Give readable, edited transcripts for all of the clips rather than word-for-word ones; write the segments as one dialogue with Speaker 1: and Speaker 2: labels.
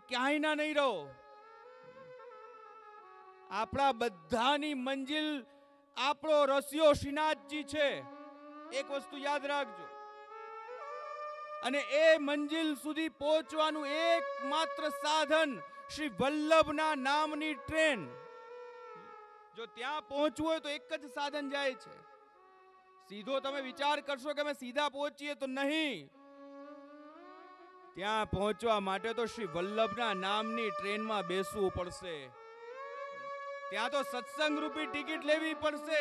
Speaker 1: ક્યાંય ના નહીં રહો. આપણા બધાની મંજિલ આપણો રસિયો શ્રીનાથજી છે. એક વસ્તુ યાદ રાખજો. અને એ મંજિલ સુધી પહોંચવાનું એકમાત્ર સાધન શ્રી વલ્લભના નામની ટ્રેન. જો ત્યાં પહોંચવું હોય તો એક જ સાધન જાય છે. સીધો તમે વિચાર કરશો કે અમે સીધા પહોંચીએ તો નહીં. ત્યાં પહોંચવા માટે તો શ્રી વલ્લભના નામની ટ્રેનમાં બેસવું પડશે. ત્યાં તો સત્સંગ રૂપી ટિકિટ લેવી પડશે.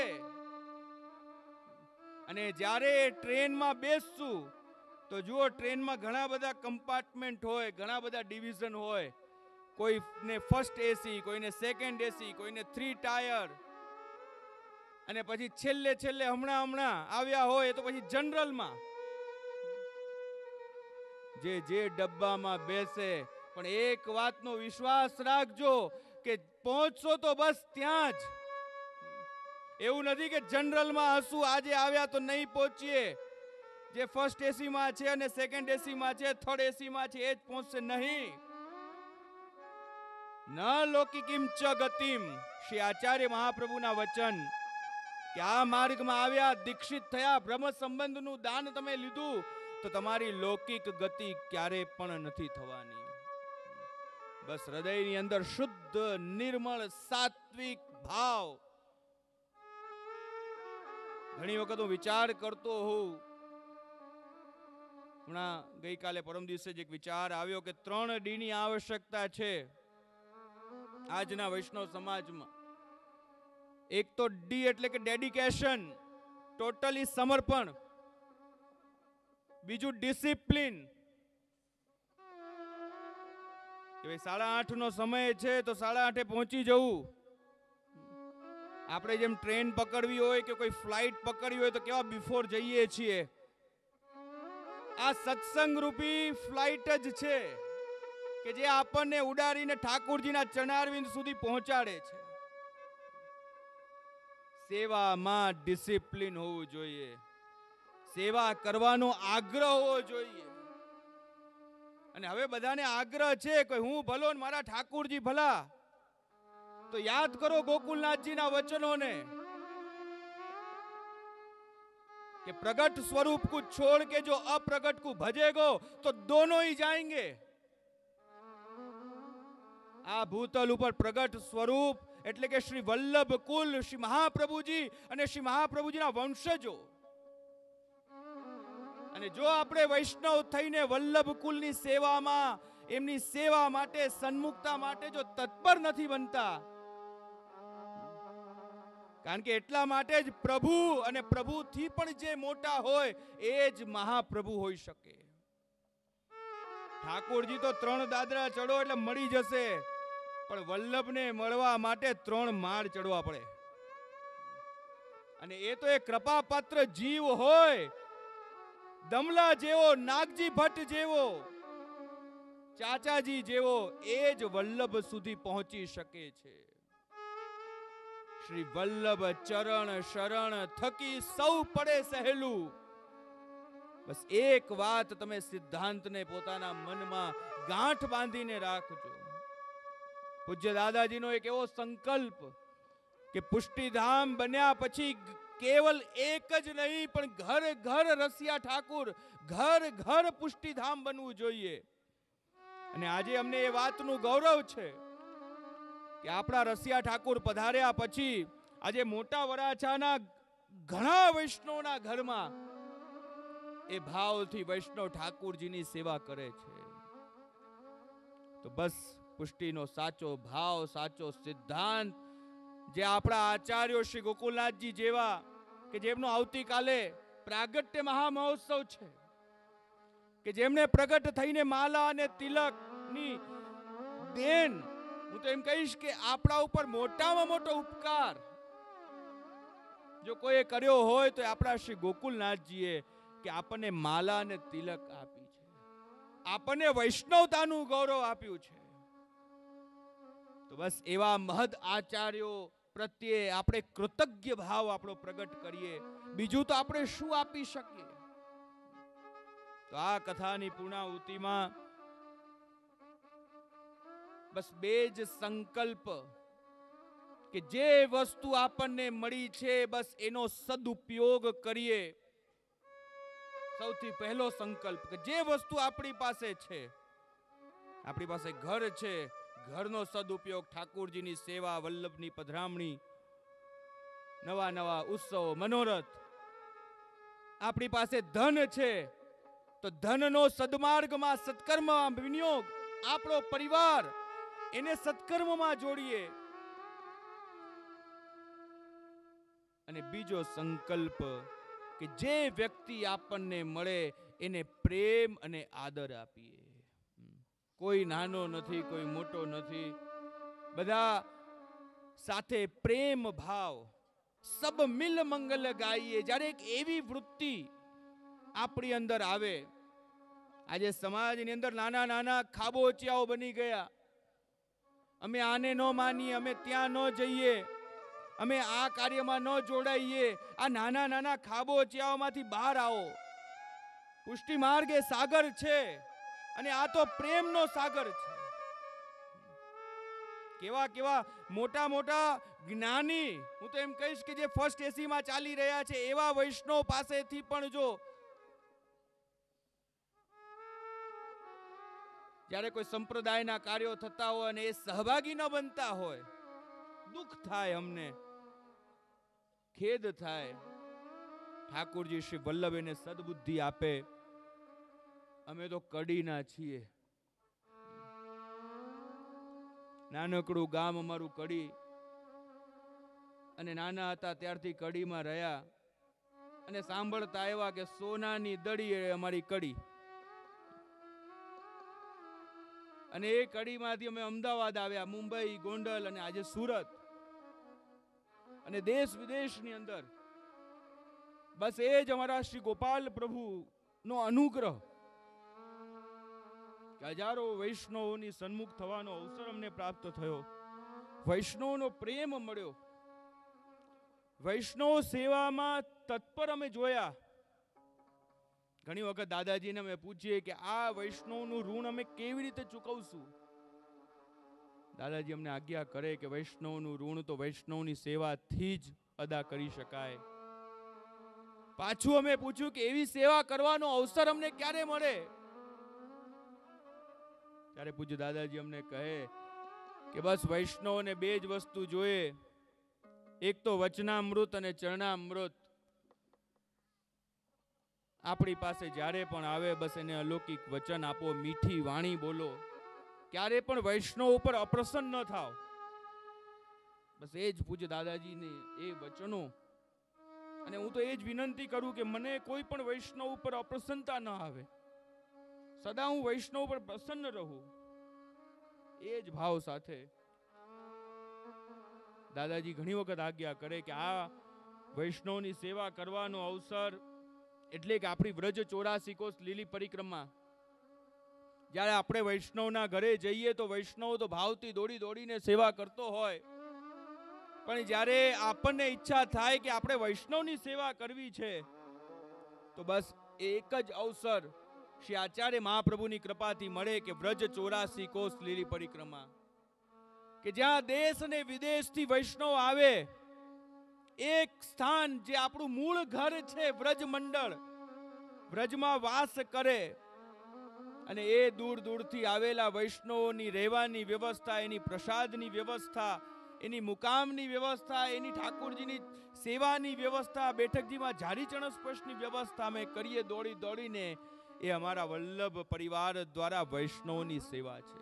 Speaker 1: અને જ્યારે ટ્રેનમાં બેસશું તો જુઓ, ટ્રેનમાં ઘણા બધા કમ્પાર્ટમેન્ટ હોય, ઘણા બધા ડિવિઝન હોય. કોઈને ફર્સ્ટ એસી, કોઈને સેકન્ડ એસી, કોઈને 3 ટાયર, અને પછી છેલ્લે હમણાં આવ્યા હોય તો પછી જનરલમાં. જે ડબ્બામાં બેસે, પણ એક વાતનો વિશ્વાસ રાખજો કે પહોંચશો તો બસ ત્યાં જ. એવું નથી કે જનરલમાં હશું, આજે આવ્યા તો નહીં પહોંચીએ. જે ફર્સ્ટ એસીમાં છે અને સેકન્ડ એસીમાં છે, થર્ડ એસીમાં છે, એ જ પહોંચશે નહીં. ન લૌકિકીમ ચ ગતિમ, શ્રી આચાર્ય મહાપ્રભુના વચન કે આ માર્ગમાં આવ્યા, દીક્ષિત થયા, બ્રહ્મ સંબંધનું દાન તમે લીધું તો તમારી લૌકિક ગતિ ક્યારે પણ નથી થવાની. બસ હૃદયની અંદર શુદ્ધ, નિર્મળ, સાત્વિક ભાવ. ઘણી વખત હું વિચાર કરતો હોઉં, હમણાં ગઈકાલે પરમ દિવસે જ એક વિચાર આવ્યો કે 3 D ની આવશ્યકતા છે આજના વૈષ્ણવ સમાજમાં. એક તો ડી એટલે કે ડેડિકેશન, ટોટલી સમર્પણ. બીજું ડિસિપ્લિન, કે ભાઈ 8:30 નો સમય છે તો 8:30 પહોંચી જવું. આપણે જેમ ટ્રેન પકડવી હોય કે કોઈ ફ્લાઇટ પકડવી હોય તો કેવા બિફોર જઈએ છીએ. આ સત્સંગ રૂપી ફ્લાઇટ જ છે કે જે આપણને ઉડાડીને ઠાકોરજીના ચરણારવિંદ સુધી પહોંચાડે છે. સેવામાં ડિસિપ્લિન હોવું જોઈએ, સેવા કરવાનો આગ્રહ હોવો જોઈએ. અને હવે બધાને આગ્રહ છે કે હું ભલો ને મારા ઠાકોરજી ભલા. તો યાદ કરો ગોકુલનાથજીના વચનોને कि प्रगट स्वरूप को छोड़ के जो अप्रगट को भजेगो तो दोनों ही जाएंगे. आ भूतल ऊपर प्रगट स्वरूप એટલે કે શ્રી વલ્લભ કુલ, શ્રી મહાપ્રભુજી અને શ્રી મહાપ્રભુજીના વંશજો. અને જો આપણે વૈષ્ણવ થઈને વલ્લભ કુલની સેવામાં, એમની સેવા માટે, સન્મુખતા માટે જો તત્પર નથી બનતા, કારણ કે એટલા માટે જ પ્રભુ અને પ્રભુથી પણ જે મોટા હોય એ જ મહાપ્રભુ હોઈ શકે. ઠાકોરજી તો 3 દાદરા ચડો એટલે મળી જશે, પણ વલ્લભને મળવા માટે 3 માળ ચડવા પડે. અને એ તો એ કૃપાપાત્ર જીવ હોય, દમલા જેવો, નાગજી ભટ્ટ જેવો, ચાચાજી જેવો, એ જ વલ્લભ સુધી પહોંચી શકે છે. શ્રી વલ્લભ ચરણ શરણ થકી સૌ પડે સહેલું. બસ એક વાત તમે સિદ્ધાંતને પોતાના મનમાં ગાંઠ બાંધીને રાખજો. પૂજ્ય દાદાજીનો એક એવો સંકલ્પ કે પુષ્ટિધામ બન્યા પછી કેવલ એક જ નહીં પણ ઘર ઘર રસિયા ઠાકુર, ઘર ઘર પુષ્ટિધામ બનવું જોઈએ. અને આજે અમને એ વાતનું ગૌરવ છે કે આપણા રસિયા ઠાકુર પધાર્યા પછી આજે મોટા વરાછાના ઘણા વૈષ્ણવના ઘરમાં એ ભાવથી વૈષ્ણવ ઠાકુરજીની સેવા કરે છે. તો બસ પુષ્ટિનો સાચો ભાવ, સાચો સિદ્ધાંત જે આપણા આચાર્યો શ્રી ગોકુલનાથજી જેવા કે જેમનો આવતીકાલે પ્રાગટ્ય મહામહોત્સવ છે, કે જેમને પ્રગટ થઈને માલા અને તિલકની દેન, હું તો એમ કહીશ કે આપણા ઉપર મોટામાં મોટો ઉપકાર જો કોઈએ કર્યો હોય તો આપણા શ્રી ગોકુલનાથજીએ, કે આપણને માલા અને તિલક આપી છે, આપણને વૈષ્ણવતાનું ગૌરવ આપ્યું છે. તો બસ એવા મહદ આચાર્યો પ્રત્યે આપણે કૃતજ્ઞ ભાવ આપણો પ્રગટ કરીએ. બીજું તો આપણે શું આપી શકીએ? તો આ કથાની પૂર્ણાહુતિમાં બસ બે જ સંકલ્પ કે જે વસ્તુ આપણને મળી છે બસ એનો સદુપયોગ કરીએ. સૌથી પહેલો સંકલ્પ કે જે વસ્તુ આપણી પાસે છે, આપણી પાસે ઘર છે, ઘરનો સદુપયોગ, ઠાકોરજીની સેવા, વલ્લભની પધરામણી, નવા નવા ઉત્સવો, મનોરથ. આપણી પાસે ધન છે તો ધનનો સદમાર્ગમાં, સત્કર્મમાં વિનિયોગ. આપણો પરિવાર, એને સત્કર્મમાં જોડીએ. અને બીજો સંકલ્પ કે જે વ્યક્તિ આપણને મળે એને પ્રેમ અને આદર આપીએ. કોઈ નાનો નથી, કોઈ મોટો નથી, બધા સાથે પ્રેમ ભાવ, સબ મિલ મંગલ ગાઈએ. જ્યારે એક એવી વૃત્તિ આપણી અંદર આવે, આજે સમાજની અંદર નાના નાના ખાબોચિયાઓ બની ગયા. અમે આને ન માનીએ, અમે ત્યાં ન જઈએ, અમે આ કાર્યમાં ન જોડાઈએ. આ નાના નાના ખાબોચિયાઓમાંથી બહાર આવો. પુષ્ટિ માર્ગ એ સાગર છે અને આ તો પ્રેમનો સાગર છે. કેવા કેવા મોટા મોટા જ્ઞાની, હું તો એમ કહીશ કે જે ફર્સ્ટ એસી માં ચાલી રહ્યા છે એવા વૈષ્ણવ પાસેથી પણ જો જ્યારે કોઈ સંપ્રદાયના કાર્યો થતા હોય અને એ સહભાગી ન બનતા હોય, દુઃખ થાય, અમને ખેદ થાય. ઠાકોરજી શ્રી વલ્લભ એને સદબુદ્ધિ આપે. અમે તો કડીના છીએ. નાનકડું ગામ અમારું કડી, અને નાના હતા ત્યારથી કડીમાં રહ્યા અને સાંભળતા આવ્યા કે સોનાની દડી એ અમારી કડી. અને એ કડીમાંથી અમે અમદાવાદ આવ્યા, મુંબઈ, ગોંડલ અને આજે સુરત, અને દેશ વિદેશની અંદર. બસ એ જ અમારા શ્રી ગોપાલ પ્રભુ નો અનુગ્રહ કે હજારો વૈષ્ણવોની સન્મુખ થવાનો અવસર અમને પ્રાપ્ત થયો. વૈષ્ણવનો પ્રેમ મળ્યો. વૈષ્ણવ સેવામાં તત્પર અમે જોયા. ઘણી વખત દાદાજીને અમે પૂછીએ કે આ વૈષ્ણવનું ઋણ અમે કેવી રીતે ચૂકવશું. દાદાજી અમને આજ્ઞા કરે કે વૈષ્ણવનું ઋણ તો વૈષ્ણવની સેવાથી જ અદા કરી શકાય. પાછું અમે પૂછ્યું કે એવી સેવા કરવાનો અવસર અમને ક્યારે મળે? ત્યારે પૂજ્ય દાદાજી અમને કહે કે બસ વૈષ્ણવને બે જ વસ્તુ જોઈએ, એક તો વચનામૃત અને ચરણામૃત. આપણી પાસે જ્યારે પણ આવે બસ એને અલૌકિક વચન આપો, મીઠી વાણી બોલો, ક્યારે પણ વૈષ્ણવ ઉપર અપ્રસન્ન ન થાવ. બસ એ જ પૂજ્ય દાદાજીને એ વચનો. અને હું તો એ જ વિનંતી કરું કે મને કોઈ પણ વૈષ્ણવ ઉપર અપ્રસન્નતા ન આવે, સદા હું વૈષ્ણવ પર પ્રસન્ન રહું. એ જ ભાવ સાથે દાદાજી ઘણી વખત આજ્ઞા કરે કે આ વૈષ્ણવની સેવા કરવાનો અવસર એટલે કે આપણી વ્રજ 84 કોસ લીલી પરિક્રમા. જ્યારે આપણે વૈષ્ણવના ઘરે જઈએ તો વૈષ્ણવ તો ભાવથી દોડી દોડીને સેવા કરતો હોય, પણ જ્યારે આપણને ઈચ્છા થાય કે આપણે વૈષ્ણવની સેવા કરવી છે તો બસ એક જ અવસર શ્રી આચાર્ય મહાપ્રભુની કૃપાથી મળે કે વ્રજ 84 કોસ લીલી પરિક્રમા, કે જ્યાં દેશ અને વિદેશથી વૈષ્ણવ આવે. એક સ્થાન જે આપણું મૂળ ઘર છે, વ્રજ મંડળ, વ્રજમાં વાસ કરે, અને એ દૂર દૂરથી આવેલા વૈષ્ણવોની રહેવાની વ્યવસ્થા, એની પ્રસાદની વ્યવસ્થા, એની મુકામની વ્યવસ્થા, એની ઠાકોરજીની સેવાની વ્યવસ્થા, બેઠકજીમાં ઝારી ચણસ્પર્શની વ્યવસ્થા અમે કરીએ દોડી દોડીને. એ અમારા વલ્લભ પરિવાર દ્વારા વૈષ્ણવની સેવા છે.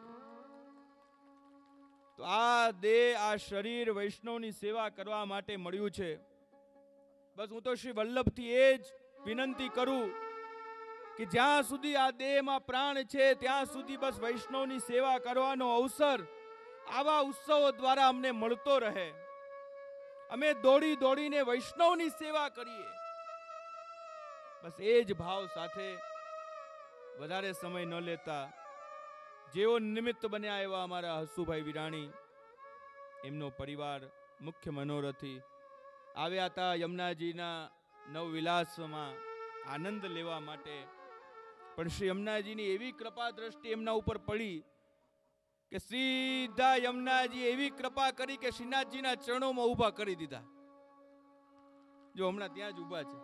Speaker 1: તો આ દેહ, આ શરીર વૈષ્ણવની સેવા કરવા માટે મળ્યું છે. બસ હું તો શ્રી વલ્લભથી એ જ વિનંતી કરું કે જ્યાં સુધી આ દેહમાં પ્રાણ છે ત્યાં સુધી બસ વૈષ્ણવની સેવા કરવાનો અવસર આવા ઉત્સવો દ્વારા અમને મળતો રહે. અમે દોડી દોડીને વૈષ્ણવની સેવા કરીએ. બસ એ જ ભાવ સાથે વધારે સમય ન લેતા, જેઓ નિમિત્ત બન્યા એવા અમારા હસુભાઈ વિરાણી, એમનો પરિવાર મુખ્ય મનોરથી આવ્યા હતા યમુનાજીના નવવિલાસમાં આનંદ લેવા માટે. પણ શ્રી યમુનાજીની એવી કૃપા દ્રષ્ટિ એમના ઉપર પડી કે સીધા યમુનાજી એવી કૃપા કરી કે શ્રીનાથજીના ચરણોમાં ઊભા કરી દીધા. જો હમણાં ત્યાં જ ઊભા છે.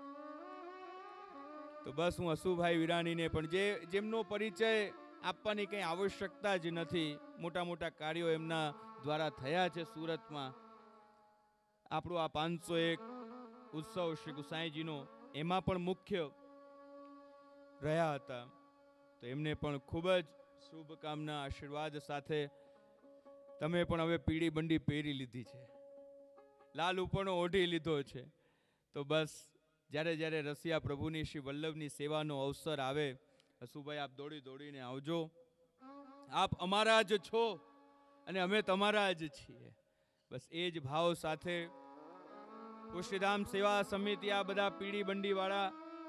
Speaker 1: તો બસ હું અશુભાઈ વિરાણીને પણ જેમનો પરિચય આપવાની કંઈ આવશ્યકતા જ નથી. મોટા મોટા કાર્યો એમના દ્વારા થયા છે સુરતમાં. આપણો આ 501 ઉત્સવ શ્રી ગુસાઈજીનો એમાં પણ મુખ્ય રહ્યા હતા. તો એમને પણ ખૂબ જ શુભકામના આશીર્વાદ સાથે તમે પણ હવે પીળી બંડી પહેરી લીધી છે, લાલ ઉપરનો ઓઢી લીધો છે. તો બસ જ્યારે જ્યારે રસિયા પ્રભુની શ્રી વલ્લભની સેવાનો અવસર આવે, અશુભાઈ આપ દોડી દોડીને આવજો. આપ અમારા જ છો અને અમે તમારા જ છીએ. બસ એ જ ભાવ સાથે પુષ્ટિધામ સેવા સમિતિ, આ બધા પીળી બંડી વાળા,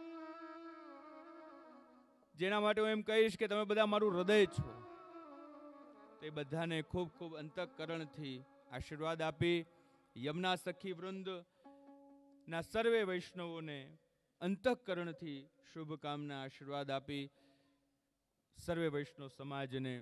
Speaker 1: જેના માટે હું એમ કહીશ કે તમે બધા મારું હૃદય છો, તે બધાને ખૂબ ખૂબ અંતઃકરણથી આશીર્વાદ આપી યમુના સખી વૃંદ ના સર્વે વૈષ્ણવોને અંતઃકરણથી શુભકામના આશીર્વાદ આપી સર્વે વૈષ્ણવ સમાજને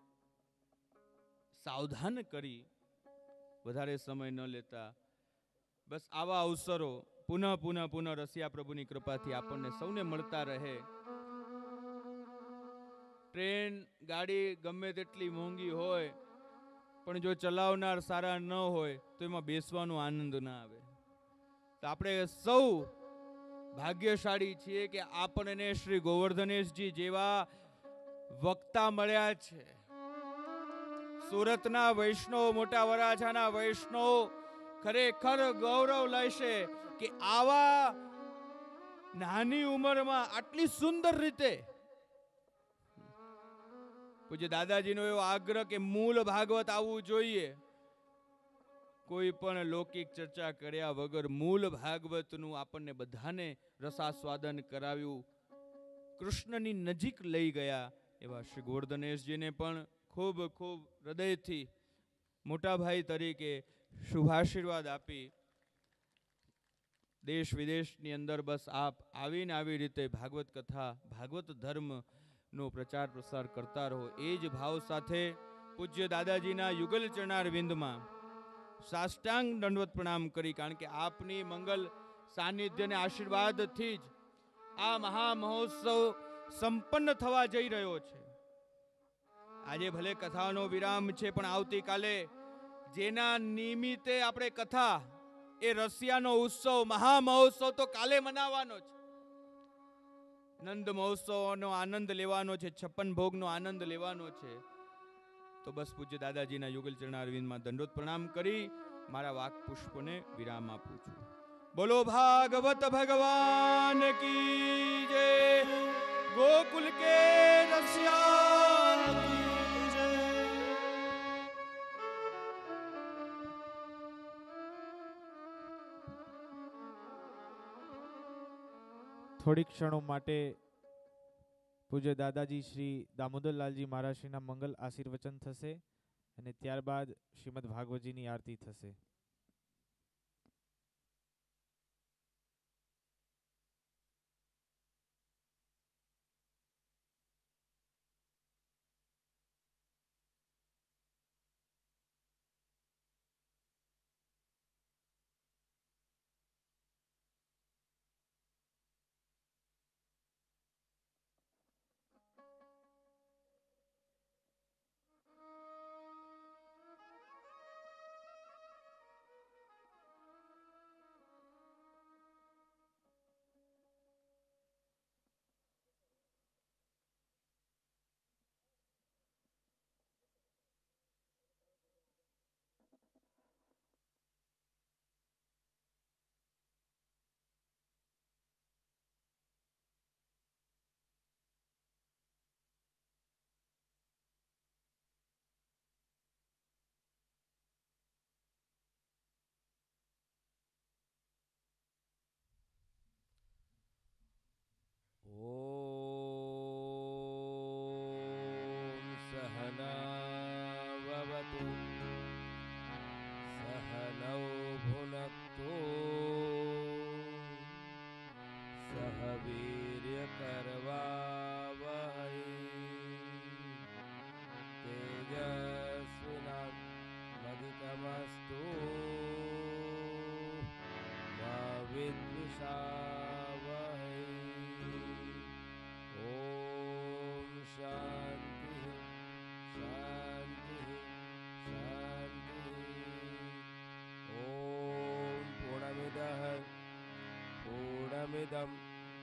Speaker 1: સાવધાન કરી વધારે સમય ન લેતા બસ આવા અવસરો પુનઃ રસિયા પ્રભુની કૃપાથી આપણને સૌને મળતા રહે. ટ્રેન ગાડી ગમે તેટલી મોંઘી હોય પણ જો ચલાવનાર સારા ન હોય તો એમાં બેસવાનો આનંદ ના આવે. તો આપણે સૌ ભાગ્યશાળી છીએ કે આપણને શ્રી ગોવર્ધનેશજી જેવા વક્તા મળ્યા છે. સુરતના વૈષ્ણવ, મોટા વરાછાના વૈષ્ણવ ખરેખર ગૌરવ લેશે કે આવા નાની ઉંમરમાં આટલી સુંદર રીતે પૂજ્ય દાદાજીનો એવો આગ્રહ કે મૂળ ભાગવત આવવું જોઈએ. કોઈ પણ લૌકિક ચર્ચા કર્યા વગર મૂળ ભાગવતનું આપણને બધાને રસાસ્વાદન કરાવ્યું, કૃષ્ણની નજીક લઈ ગયા એવા શ્રી ગોવર્ધનેશજીને પણ ખૂબ ખૂબ હૃદયથી મોટા ભાઈ તરીકે શુભાશીર્વાદ આપી દેશ વિદેશની અંદર બસ આપ આવીને આવી રીતે ભાગવત કથા, ભાગવત ધર્મનો પ્રચાર પ્રસાર કરતા રહો. એ જ ભાવ સાથે પૂજ્ય દાદાજીના યુગલ ચરણાર વિંદમાં સાષ્ટાંગ દંડવત પ્રણામ કરી, કારણ કે આપની મંગલ સાનિધ્ય અને આશીર્વાદથી જ આ મહા મહોત્સવ સંપન્ન થવા જઈ રહ્યો છે. આજે ભલે કથાનો વિરામ છે પણ આવતીકાલે જેના નિમિત્તે આપણે કથા, એ રસિયાનો ઉત્સવ, મહા મહોત્સવ તો કાલે મનાવવાનો છે. નંદ મહોત્સવનો આનંદ લેવાનો છે, 56 ભોગનો આનંદ લેવાનો છે. તો બસ પૂજ્ય દાદાજીના યુગલ ચરણારવિંદમાં દંડોત પ્રણામ કરી મારા વાક પુષ્પને વિરામ આપું છું. બોલો ભાગવત ભગવાન કી જય, ગોકુલ કે રસિયા કી જય.
Speaker 2: થોડીક ક્ષણો માટે પૂજ્ય દાદાજી શ્રી દામોદરલાલજી મહારાજશ્રીના મંગલ આશીર્વચન થશે અને ત્યારબાદ શ્રીમદ ભાગવતજીની આરતી થશે.
Speaker 3: तमसावहै। ओम शांति शांति शांति। ओम पूर्णमिदः पूर्णमिदं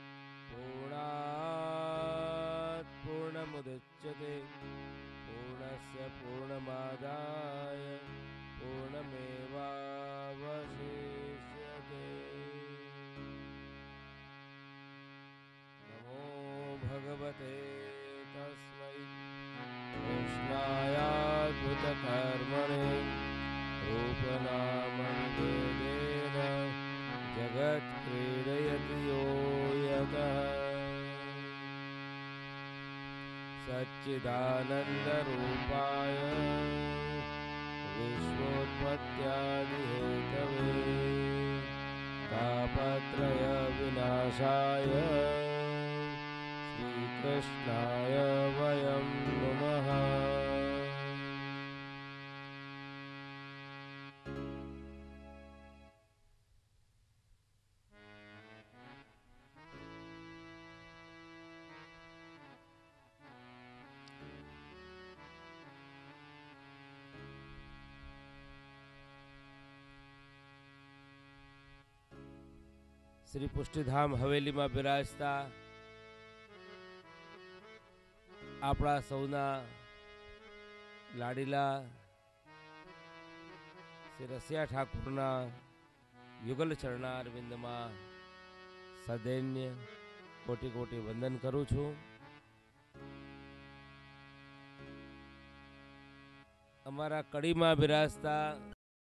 Speaker 3: पूर्णात् पूर्णमुदच्यते पूर्णस्य पूर्णमादाय पूर्णमेवावशिष्यते। नमो भगवते तस्मै कृष्णायाद्भुतकर्मणे रूपनामनिवेदेन जगत्क्रीडयति यो यतः। सच्चिदानन्दरूपाय विश्वोत्पत्त्यादिहेतवे तापत्रयविनाशाय श्रीकृष्णाय वयं नमः। શ્રી પુષ્ટિધામ હવેલીમાં બિરાજતા આપણા સૌના લાડીલા શ્રી રસિયા ઠાકુરના યુગલ ચરણારવિંદમાં સદૈન્ય કોટી કોટી વંદન કરું છું. અમારા કડીમાં બિરાજતા